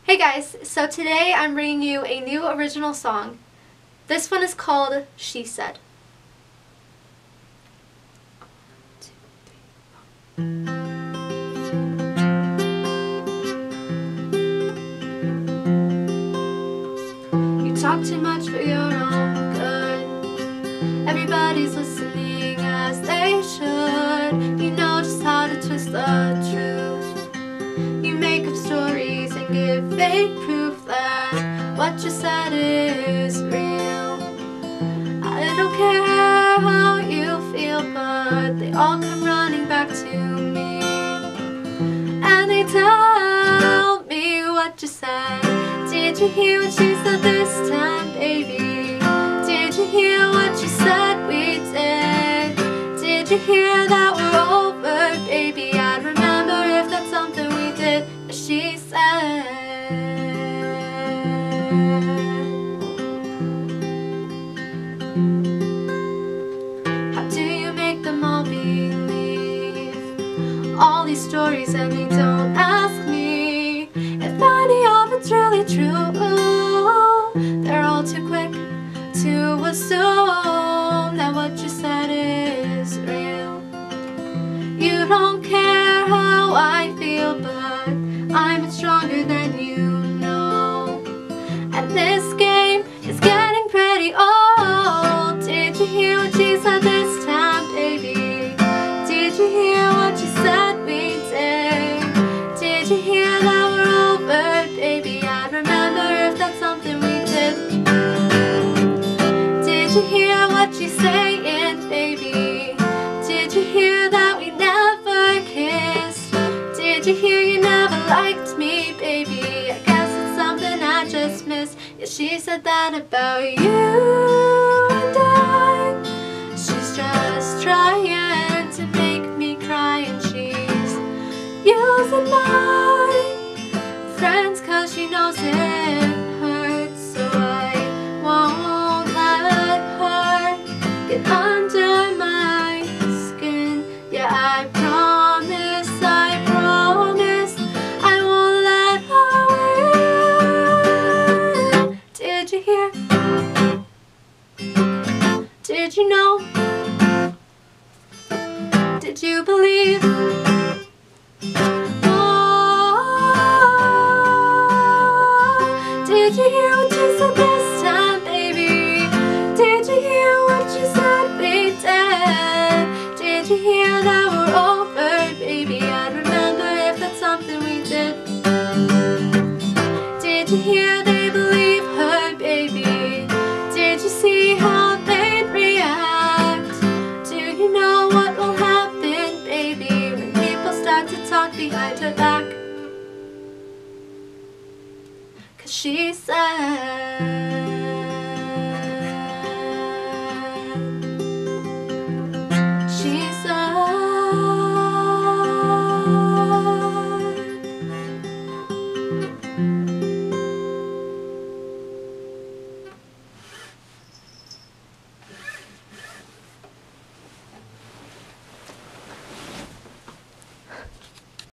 Hey guys, so today I'm bringing you a new original song. This one is called She Said. You talk too much for your own good. Everybody's listening as they should. You know just how to twist the truth. You make up stories and give fake proof that what you said is real. I don't care how you feel, but they all come running back to me, and they tell me what you said. Did you hear what she said this time, baby? Did you hear what you said we did? Did you hear that we're over, baby? I'd remember if that's something we did. She said. How do you make them all believe all these stories and they don't ask me if any of it's really true? They're all too quick to assume that what you said is real. You don't care how I feel, but I'm stronger than you know. And this game is getting pretty old. Did you hear what she said this time, baby? Did you hear what she said we did? Did you hear that we're over, baby? I'd remember if that's something we did. Did you hear what she's saying, baby? Did you hear that we never kissed? Did you hear you never liked me, baby? I guess it's something I just missed. Yeah, she said that about you and I. She's just trying to make me cry, and she's using my friends 'cause she knows it hurts. So I won't let her get under my skin. Yeah, I promise I won't let her win. Did you hear? Did you know? Did you believe? Did you hear what she said this time, baby? Did you hear what she said we did? Did you hear that we're over, baby? I'd remember if that's something we did. Did you hear they believe her, baby? Did you see how they'd react? Do you know what will happen, baby, when people start to talk behind her back? 'Cause she said